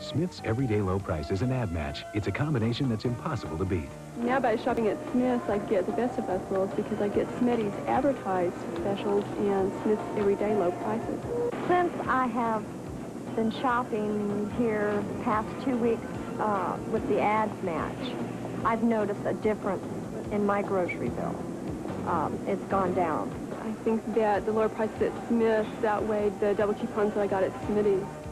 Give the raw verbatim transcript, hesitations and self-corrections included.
Smith's everyday low price is an ad match. It's a combination that's impossible to beat. Now by shopping at Smith's, I get the best of both worlds because I get Smitty's advertised specials and Smith's everyday low prices. Since I have been shopping here past two weeks uh, with the ads match, I've noticed a difference in my grocery bill. Um, it's gone down. I think that the lower prices at Smith's outweighed the double coupons that I got at Smitty's.